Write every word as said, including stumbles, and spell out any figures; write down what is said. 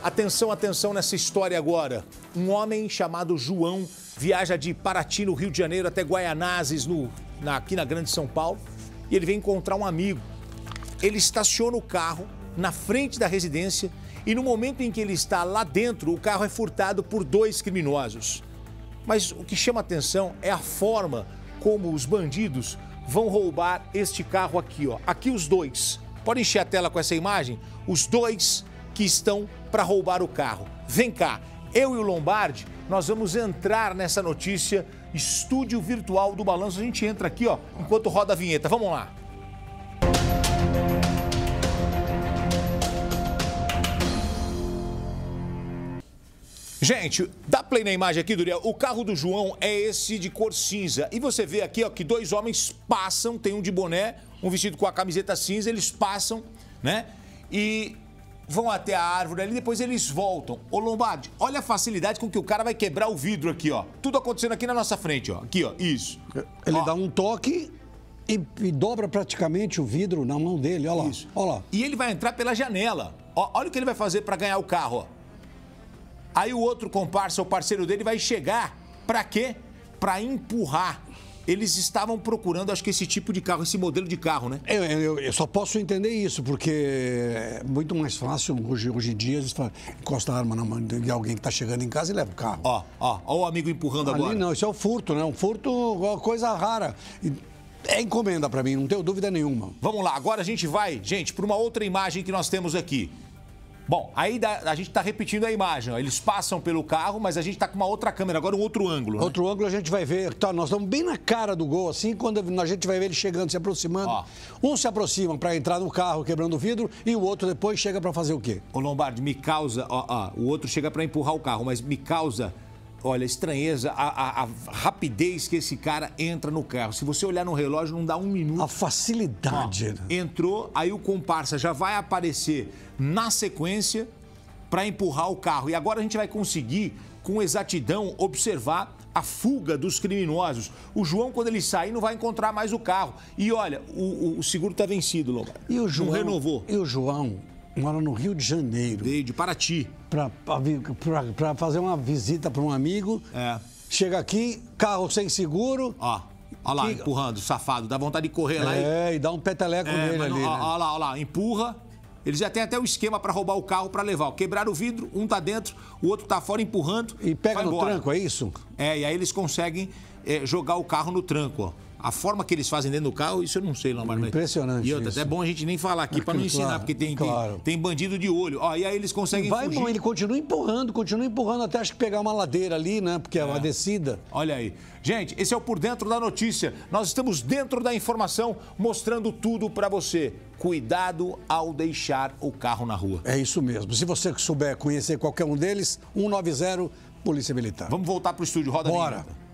Atenção, atenção nessa história agora. Um homem chamado João viaja de Paraty, no Rio de Janeiro, até Guaianazes, no, na, aqui na Grande São Paulo, e ele vem encontrar um amigo. Ele estaciona o carro na frente da residência e no momento em que ele está lá dentro, o carro é furtado por dois criminosos. Mas o que chama atenção é a forma como os bandidos vão roubar este carro aqui, ó. Aqui os dois. Pode encher a tela com essa imagem? Os dois que estão para roubar o carro. Vem cá, eu e o Lombardi, nós vamos entrar nessa notícia, estúdio virtual do Balanço. A gente entra aqui, ó, enquanto roda a vinheta. Vamos lá. Gente, dá play na imagem aqui, Duriel. O carro do João é esse de cor cinza. E você vê aqui, ó, que dois homens passam, tem um de boné, um vestido com a camiseta cinza, eles passam, né? E vão até a árvore ali, depois eles voltam. Ô, Lombardi, olha a facilidade com que o cara vai quebrar o vidro aqui, ó. Tudo acontecendo aqui na nossa frente, ó. Aqui, ó, isso. Ele ó. dá um toque e, e dobra praticamente o vidro na mão dele, olha lá. Isso. Olha lá. E ele vai entrar pela janela. Ó, olha o que ele vai fazer para ganhar o carro, ó. Aí o outro comparsa, o parceiro dele, vai chegar para quê? Para empurrar. Eles estavam procurando, acho que esse tipo de carro, esse modelo de carro, né? Eu, eu, eu só posso entender isso, porque é muito mais fácil, hoje, hoje em dia, eles encostam a arma na mão de alguém que está chegando em casa e leva o carro. Ó, ó, ó o amigo empurrando Ali agora. não, isso é o furto, né? Um furto é uma coisa rara. É encomenda para mim, não tenho dúvida nenhuma. Vamos lá, agora a gente vai, gente, para uma outra imagem que nós temos aqui. Bom, aí a gente está repetindo a imagem, ó. Eles passam pelo carro, mas a gente está com uma outra câmera, agora um outro ângulo. Né? Outro ângulo a gente vai ver, tá, nós estamos bem na cara do gol, assim, quando a gente vai ver ele chegando, se aproximando. Ó. Um se aproxima para entrar no carro, quebrando o vidro, e o outro depois chega para fazer o quê? Ô Lombardi, me causa, ó, ó, o outro chega para empurrar o carro, mas me causa, olha, estranheza, a, a, a rapidez que esse cara entra no carro. Se você olhar no relógio, não dá um minuto. A facilidade. Ó, entrou, aí o comparsa já vai aparecer na sequência para empurrar o carro. E agora a gente vai conseguir, com exatidão, observar a fuga dos criminosos. O João, quando ele sair, não vai encontrar mais o carro. E olha, o, o seguro está vencido, Lombardi. E o João, não renovou. E o João mora no Rio de Janeiro. Veio de Paraty. Para fazer uma visita para um amigo. É. Chega aqui, carro sem seguro. Ó. Olha lá, que... empurrando, safado. Dá vontade de correr lá. É, e, e dá um peteleco é, nele ali. Olha né? lá, olha lá, empurra. Eles já têm até o esquema para roubar o carro para levar. Quebraram o vidro, um tá dentro, o outro tá fora empurrando. E pega no embora. tranco, é isso? É, e aí eles conseguem é, jogar o carro no tranco, ó. A forma que eles fazem dentro do carro, isso eu não sei, Lombardi. Impressionante. E outra, isso. até é bom a gente nem falar aqui, é, para não ensinar, claro, porque tem, claro. tem, tem bandido de olho. Ó, e aí eles conseguem vai, fugir. Bom, ele continua empurrando, continua empurrando até acho que pegar uma ladeira ali, né? Porque é, é uma descida. Olha aí. Gente, esse é o Por Dentro da Notícia. Nós estamos dentro da informação, mostrando tudo para você. Cuidado ao deixar o carro na rua. É isso mesmo. Se você souber conhecer qualquer um deles, um nove zero, Polícia Militar. Vamos voltar pro estúdio. Roda a Bora. vinheta.